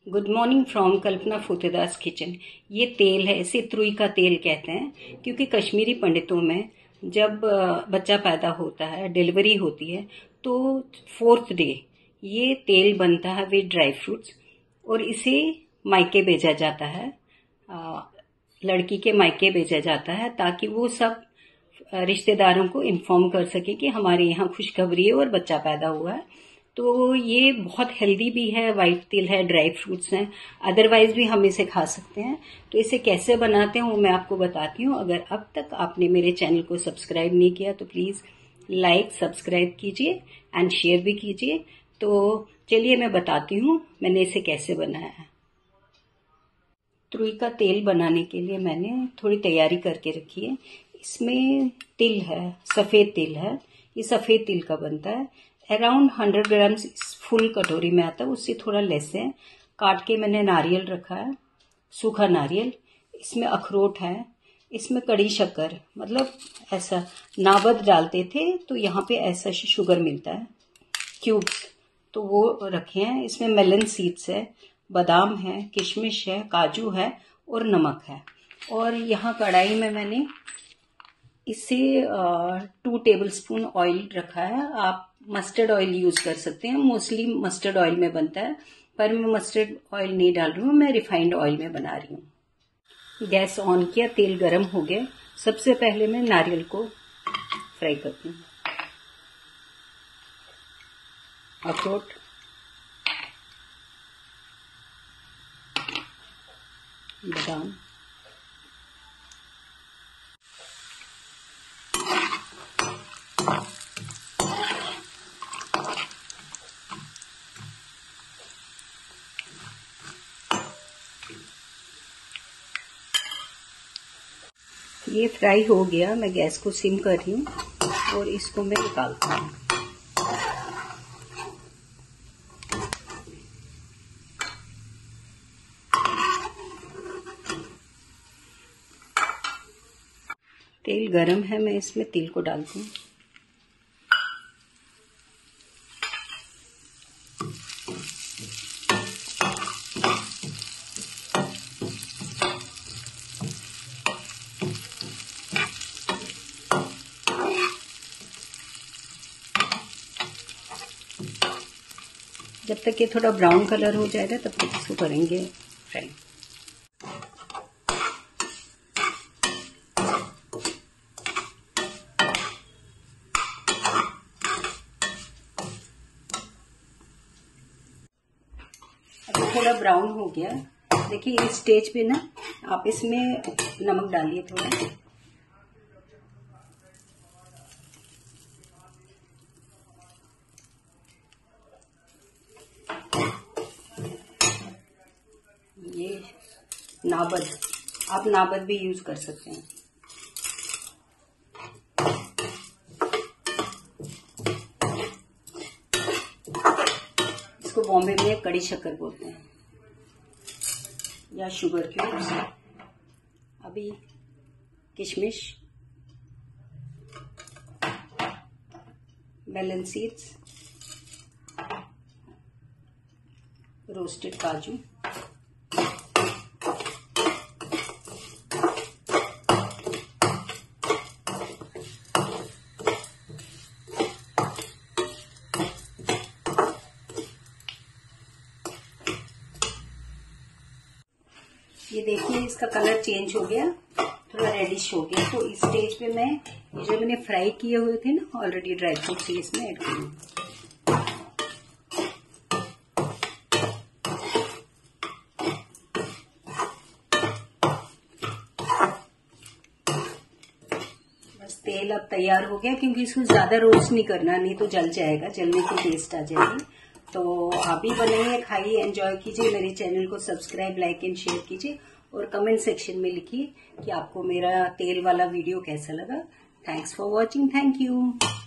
Good morning from Kalpana फूतेदास kitchen. ये तेल है, इसे त्रुई का तेल कहते हैं, क्योंकि कश्मीरी पंडितों में जब बच्चा पैदा होता है, डिलीवरी होती है, तो 4th डे ये तेल बनता है विद ड्राई फ्रूट्स और इसे मायके भेजा जाता है, लड़की के मायके भेजा जाता है, ताकि वो सब रिश्तेदारों को इन्फॉर्म कर सके कि हमारे यहाँ खुशखबरी है और बच्चा पैदा हुआ है। तो ये बहुत हेल्दी भी है, वाइट तिल है, ड्राई फ्रूट्स हैं, अदरवाइज भी हम इसे खा सकते हैं। तो इसे कैसे बनाते हैं वो मैं आपको बताती हूँ। अगर अब तक आपने मेरे चैनल को सब्सक्राइब नहीं किया तो प्लीज लाइक सब्सक्राइब कीजिए एंड शेयर भी कीजिए। तो चलिए मैं बताती हूँ मैंने इसे कैसे बनाया है। त्रुई का तेल बनाने के लिए मैंने थोड़ी तैयारी करके रखी है। इसमें तिल है, सफेद तिल है, ये सफेद तिल का बनता है। अराउंड 100 ग्राम्स फुल कटोरी में आता है, उससे थोड़ा लेस है। काट के मैंने नारियल रखा है, सूखा नारियल। इसमें अखरोट है, इसमें कड़ी शक्कर, मतलब ऐसा नाबद डालते थे तो यहाँ पे ऐसा शुगर मिलता है क्यूब्स, तो वो रखे हैं। इसमें मेलन सीड्स है, बादाम है, किशमिश है, काजू है और नमक है। और यहाँ कढ़ाई में मैंने इसे 2 टेबलस्पून ऑयल रखा है। आप मस्टर्ड ऑयल यूज कर सकते हैं, मोस्टली मस्टर्ड ऑयल में बनता है, पर मैं मस्टर्ड ऑयल नहीं डाल रही हूँ, मैं रिफाइंड ऑयल में बना रही हूँ। गैस ऑन किया, तेल गरम हो गया। सबसे पहले मैं नारियल को फ्राई करती हूँ। अखरोट, बादाम, ये फ्राई हो गया। मैं गैस को सिम कर रही हूँ और इसको मैं निकालती हूँ। तेल गरम है, मैं इसमें तिल को डालती हूँ। जब तक ये थोड़ा ब्राउन कलर हो जाएगा तब तक इसको करेंगे फ्राई। अभी थोड़ा ब्राउन हो गया। देखिए इस स्टेज पे ना आप इसमें नमक डालिए थोड़ा। ये नाबद, आप नाबद भी यूज कर सकते हैं। इसको बॉम्बे में कड़ी शक्कर बोलते हैं या शुगर क्यूब्स। अभी किशमिश, मेलन सीड्स, रोस्टेड काजू, ये देखिए इसका कलर चेंज हो गया, थोड़ा रेडिश हो गया। तो इस स्टेज पे मैं ये जो मैंने फ्राई किए हुए थे ना ऑलरेडी ड्राई फ्रूट्स, इसमें ऐड करूँगी। बस तेल अब तैयार हो गया, क्योंकि इसको ज्यादा रोस्ट नहीं करना, नहीं तो जल जाएगा, जलने की टेस्ट आ जाएगी। तो आप भी बनाइए, खाइए, एंजॉय कीजिए। मेरे चैनल को सब्सक्राइब, लाइक एंड शेयर कीजिए और कमेंट सेक्शन में लिखिए कि आपको मेरा तेल वाला वीडियो कैसा लगा। Thanks for watching. Thank you.